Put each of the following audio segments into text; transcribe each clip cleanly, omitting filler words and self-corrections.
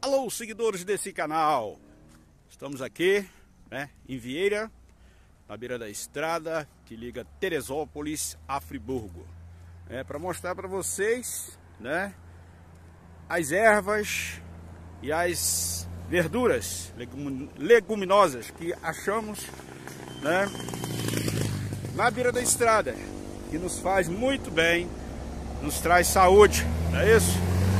Alô, seguidores desse canal. Estamos aqui, né, em Vieira, na beira da estrada que liga Teresópolis a Friburgo. Para mostrar para vocês, né, as ervas e as verduras leguminosas que achamos, né, na beira da estrada, que nos faz muito bem, nos traz saúde, não é isso?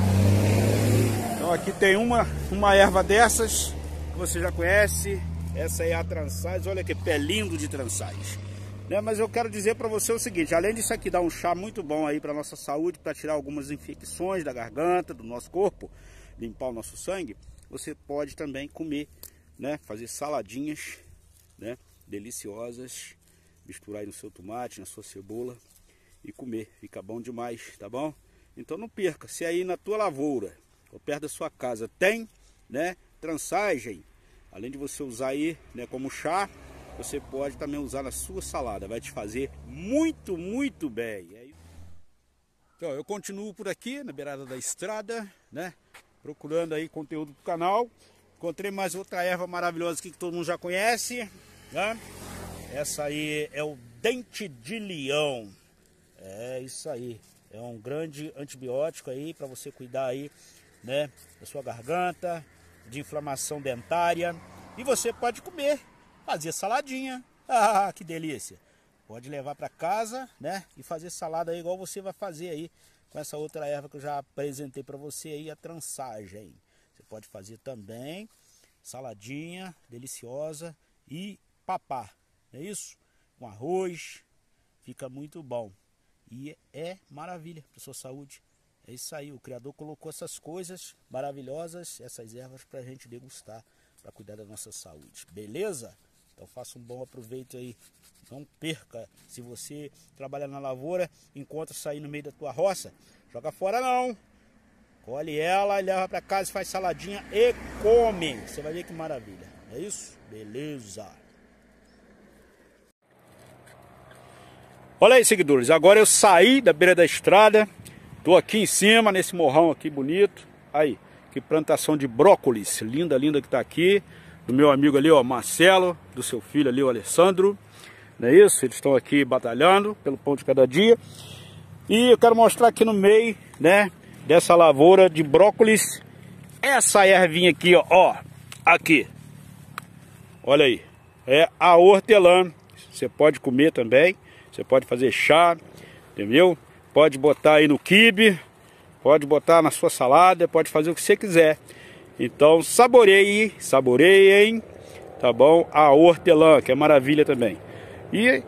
Então aqui tem uma erva dessas que você já conhece. Essa é a trançais. Olha que pé lindo de trançais, né? Mas eu quero dizer para você o seguinte: além disso aqui dar um chá muito bom aí para nossa saúde, para tirar algumas infecções da garganta, do nosso corpo, limpar o nosso sangue, você pode também comer, né? Fazer saladinhas, né, deliciosas, misturar aí no seu tomate, na sua cebola e comer. Fica bom demais, tá bom? Então não perca. Se aí na tua lavoura ou perto da sua casa tem, né, trançagem, além de você usar aí, né, como chá, você pode também usar na sua salada. Vai te fazer muito, muito bem. Então, eu continuo por aqui, na beirada da estrada, né, procurando aí conteúdo do canal. Encontrei mais outra erva maravilhosa aqui que todo mundo já conhece, né? Essa aí é o dente de leão. É isso aí. É um grande antibiótico aí para você cuidar aí, né, da sua garganta, de inflamação dentária. E você pode comer, fazer saladinha. Ah, que delícia! Pode levar para casa, né, e fazer salada aí igual você vai fazer aí com essa outra erva que eu já apresentei para você aí, a trançagem. Você pode fazer também saladinha deliciosa e papá, não é isso? Com arroz, fica muito bom. E é maravilha para sua saúde. É isso aí, o Criador colocou essas coisas maravilhosas, essas ervas para a gente degustar, para cuidar da nossa saúde, beleza? Então faça um bom aproveito aí, não perca. Se você trabalha na lavoura, encontra isso aí no meio da tua roça, joga fora não. Colhe ela, leva para casa, faz saladinha e come. Você vai ver que maravilha, é isso? Beleza. Olha aí, seguidores, agora eu saí da beira da estrada. Tô aqui em cima, nesse morrão aqui bonito. Aí, que plantação de brócolis. Linda, linda que tá aqui. Do meu amigo ali, ó, Marcelo. Do seu filho ali, o Alessandro. Não é isso? Eles estão aqui batalhando pelo pão de cada dia. E eu quero mostrar aqui no meio, né, dessa lavoura de brócolis, essa ervinha aqui, ó. Aqui. Olha aí. É a hortelã. Você pode comer também. Você pode fazer chá. Entendeu? Pode botar aí no quibe, pode botar na sua salada, pode fazer o que você quiser. Então saboreie, tá bom? A hortelã, que é maravilha também. E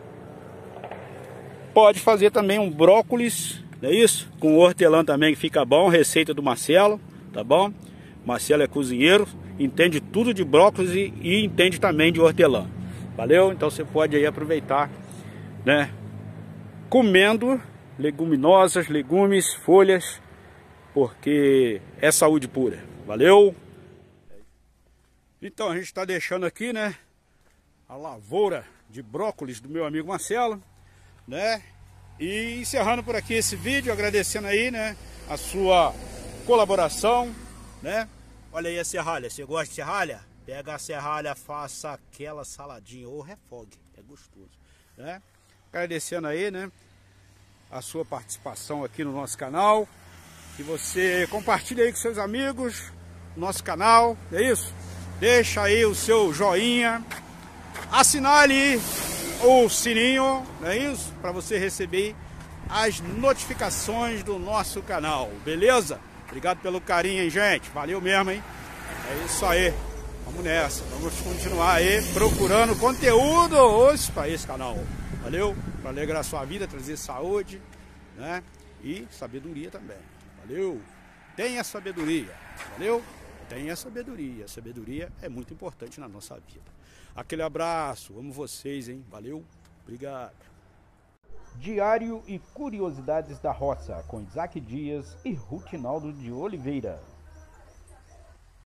pode fazer também um brócolis, não é isso? Com hortelã também, que fica bom, receita do Marcelo, tá bom? Marcelo é cozinheiro, entende tudo de brócolis e entende também de hortelã. Valeu? Então você pode aí aproveitar, né? Comendo leguminosas, legumes, folhas, porque é saúde pura. Valeu? Então a gente está deixando aqui, né, a lavoura de brócolis do meu amigo Marcelo, né? E encerrando por aqui esse vídeo, agradecendo aí, né, a sua colaboração, né? Olha aí a serralha, você gosta de serralha? Pega a serralha, faça aquela saladinha ou refogue, é gostoso, né? Agradecendo aí, né, a sua participação aqui no nosso canal, que você compartilhe aí com seus amigos o nosso canal, é isso? Deixa aí o seu joinha, assinale o sininho, não é isso? Para você receber as notificações do nosso canal, beleza? Obrigado pelo carinho, hein, gente? Valeu mesmo, hein? É isso aí, vamos nessa, vamos continuar aí procurando conteúdo hoje para esse canal. Valeu? Para alegrar a sua vida, trazer saúde, né? E sabedoria também. Valeu? Tenha sabedoria. Valeu? Tenha sabedoria. A sabedoria é muito importante na nossa vida. Aquele abraço. Amo vocês, hein? Valeu? Obrigado. Diário e curiosidades da roça com Isaac Dias e Rutinaldo de Oliveira.